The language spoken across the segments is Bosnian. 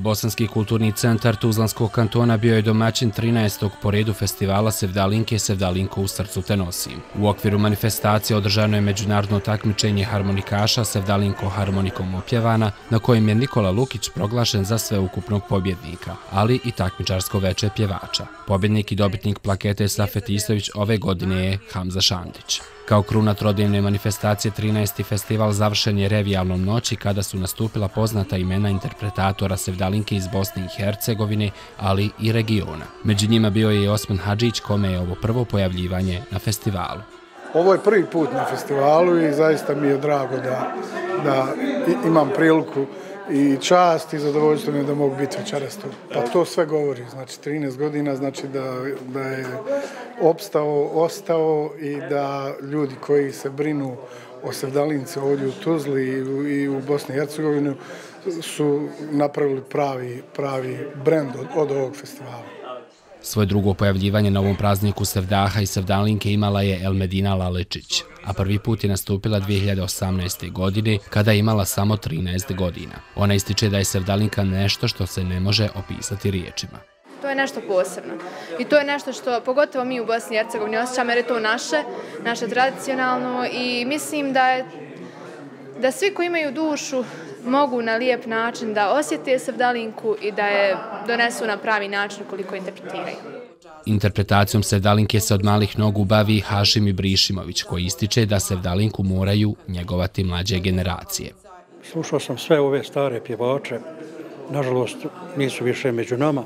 Bosanski kulturni centar Tuzlanskog kantona bio je domaćin 13. po redu festivala Sevdalinke Sevdalinko u srcu te nosim. U okviru manifestacije održano je međunarodno takmičenje harmonikaša Sevdalinko harmonikom opjevana, na kojem je Nikola Lukić proglašen za sveukupnog pobjednika, ali i takmičarsko veče pjevača. Pobjednik i dobitnik plakete Safet Isović ove godine je Hamza Šandić. Kao kruna trodnevne manifestacije 13. festival završen je revijalnom noći kada su nastupila poznata imena interpretatora Sevdalinke iz Bosne i Hercegovine, ali i regiona. Među njima bio je i Osman Hadžić, kome je ovo prvo pojavljivanje na festivalu. Ovo je prvi put na festivalu i zaista mi je drago da imam priliku i čast i zadovoljstvo mi je da mogu biti večeras tu. Pa to sve govori, znači 13 godina, znači da je opstao, ostao i da ljudi koji se brinu o Sevdalinci ovdje u Tuzli i u Bosni i Hercegovini su napravili pravi brend od ovog festivala. Svoje drugo pojavljivanje na ovom prazniku Sevdaha i Sevdalinke imala je Elmedina Lalečić, a prvi put je nastupila 2018. godine kada je imala samo 13 godina. Ona ističe da je Sevdalinka nešto što se ne može opisati riječima. To je nešto posebno i to je nešto što pogotovo mi u Bosni i Hercegovini osjećamo jer je to naše tradicionalno i mislim da svi koji imaju dušu mogu na lijep način da osjete Sevdalinku i da je donesu na pravi način koliko interpretiraju. Interpretacijom Sevdalinke se od malih nogu bavi Hašim Ibrišimović, koji ističe da Sevdalinku moraju njegovati mlađe generacije. Slušao sam sve ove stare pjevače, nažalost nisu više među nama.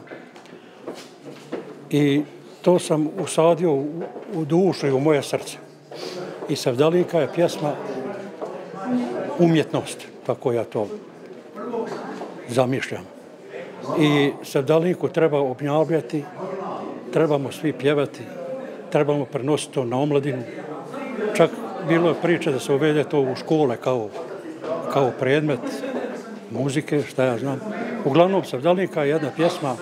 I to sam usadio u dušu i u moje srce. I Sevdalinka je pjesma umjetnost, tako ja to zamišljam. I Sevdalinku treba obnavljati, trebamo svi pjevati, trebamo prenositi to na omladinu. Čak bilo je priče da se uvede to u škole kao predmet muzike, šta ja znam. Uglavnom, Sevdalinka je jedna pjesma.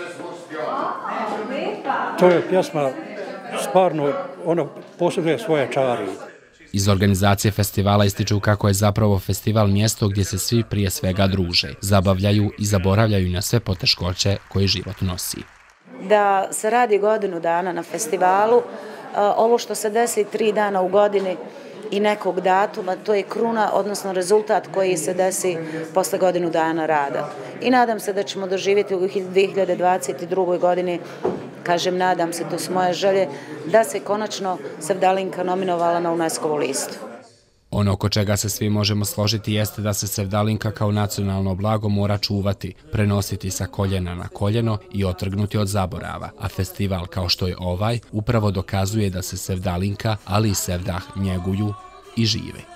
To je pjesma, stvarno, ona posjeduje svoje čari. Iz organizacije festivala ističu kako je zapravo festival mjesto gdje se svi prije svega druže, zabavljaju i zaboravljaju na sve poteškoće koje život nosi. Da se radi godinu dana na festivalu, ovo što se desi 3 dana u godini i nekog datuma, to je kruna, odnosno rezultat koji se desi posle godinu dana rada. I nadam se da ćemo doživjeti u 2022. godini, kažem nadam se, to su moje želje, da se konačno Sevdalinka nominovala na UNESCO-vu listu. Ono oko čega se svi možemo složiti jeste da se Sevdalinka kao nacionalno blago mora čuvati, prenositi sa koljena na koljeno i otrgnuti od zaborava, a festival kao što je ovaj upravo dokazuje da se Sevdalinka, ali i Sevdah njeguju i žive.